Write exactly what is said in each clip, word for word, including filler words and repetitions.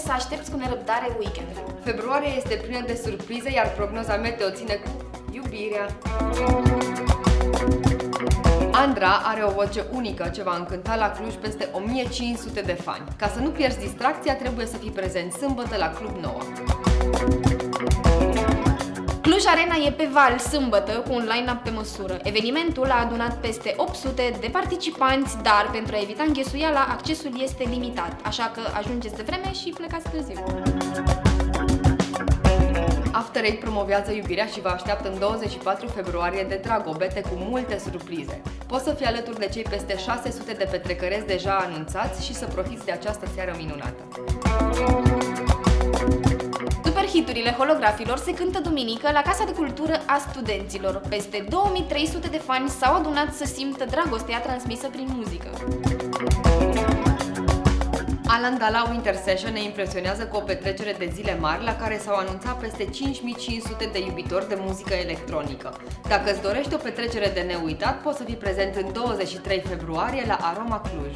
să aștepți cu nerăbdare weekendul. Februarie este plină de surprize, iar prognoza meteo ține cu iubirea. Andra are o voce unică ce va încânta la Cluj peste o mie cinci sute de fani. Ca să nu pierzi distracția, trebuie să fii prezent sâmbătă la Club nouă. Cluj Arena e pe val sâmbătă cu un line-up pe măsură. Evenimentul a adunat peste opt sute de participanți, dar pentru a evita înghesuiala, accesul este limitat, așa că ajungeți de vreme și plecați târziu. After Eight promovează iubirea și vă așteaptă în douăzeci și patru februarie de dragobete cu multe surprize. Poți să fii alături de cei peste șase sute de petrecăreți deja anunțați și să profiți de această seară minunată. Superhiturile holografilor se cântă duminică la Casa de Cultură a Studenților. Peste două mii trei sute de fani s-au adunat să simtă dragostea transmisă prin muzică. Alan Dala Winter Session ne impresionează cu o petrecere de zile mari la care s-au anunțat peste cinci mii cinci sute de iubitori de muzică electronică. Dacă îți dorești o petrecere de neuitat, poți să fii prezent în douăzeci și trei februarie la Aroma Cluj.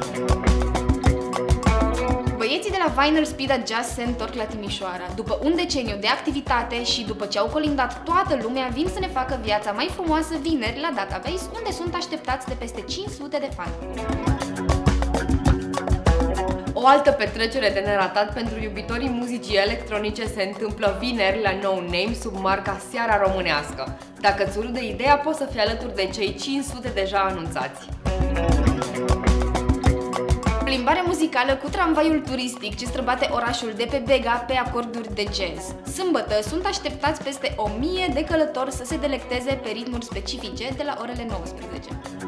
Băieții de la Vinyl Speed Jazz se întorc la Timișoara. După un deceniu de activitate și după ce au colindat toată lumea, vin să ne facă viața mai frumoasă vineri la Database, unde sunt așteptați de peste cinci sute de fani. O altă petrecere de neratat pentru iubitorii muzicii electronice se întâmplă vineri la No Name sub marca Seara Românească. Dacă îți urude ideea, poți să fii alături de cei cinci sute deja anunțați. Plimbare muzicală cu tramvaiul turistic ce străbate orașul de pe Bega pe acorduri de jazz. Sâmbătă sunt așteptați peste o mie de călători să se delecteze pe ritmuri specifice de la orele nouăsprezece.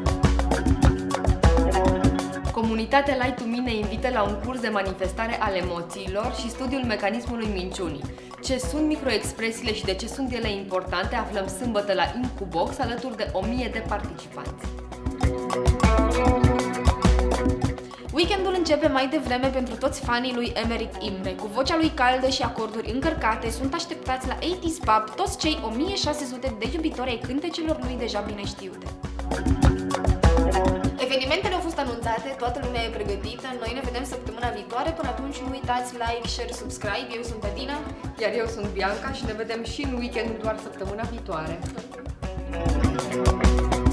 Comunitatea Light to Me ne invită la un curs de manifestare al emoțiilor și studiul mecanismului minciunii. Ce sunt microexpresiile și de ce sunt ele importante aflăm sâmbătă la Incubox alături de o mie de participanți. Weekendul începe mai devreme pentru toți fanii lui Emeric Imre. Cu vocea lui caldă și acorduri încărcate, sunt așteptați la optzeci Pub toți cei o mie șase sute de iubitori ai cântecelor lui deja bine știute. Evenimentele au fost anunțate, toată lumea e pregătită, noi ne vedem săptămâna viitoare, până atunci nu uitați like, share, subscribe, eu sunt Adina. Iar eu sunt Bianca și ne vedem și în weekend, doar săptămâna viitoare.